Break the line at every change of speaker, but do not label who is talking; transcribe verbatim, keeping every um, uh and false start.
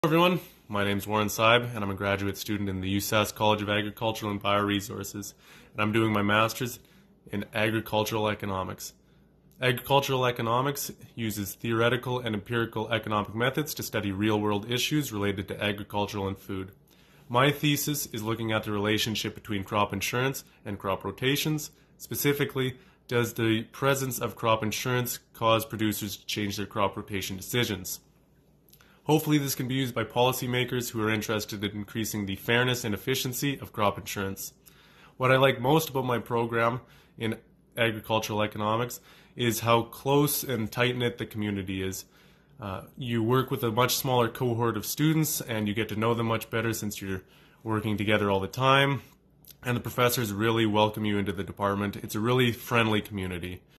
Hello everyone, my name is Warren Seib and I'm a graduate student in the U S A S College of Agricultural and Bioresources, and I'm doing my master's in agricultural economics. Agricultural economics uses theoretical and empirical economic methods to study real-world issues related to agriculture and food. My thesis is looking at the relationship between crop insurance and crop rotations. Specifically, does the presence of crop insurance cause producers to change their crop rotation decisions? Hopefully this can be used by policymakers who are interested in increasing the fairness and efficiency of crop insurance. What I like most about my program in agricultural economics is how close and tight-knit the community is. Uh, you work with a much smaller cohort of students and you get to know them much better since you're working together all the time, and the professors really welcome you into the department. It's a really friendly community.